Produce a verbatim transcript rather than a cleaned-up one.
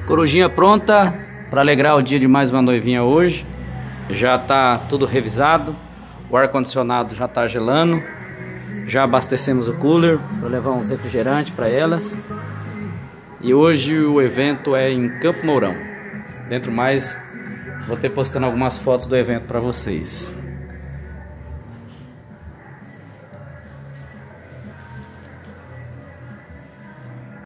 Corujinha pronta para alegrar o dia de mais uma noivinha hoje. Já tá tudo revisado. O ar-condicionado já tá gelando. Já abastecemos o cooler para levar uns refrigerantes para elas. E hoje o evento é em Campo Mourão. Dentro mais, vou ter postando algumas fotos do evento para vocês.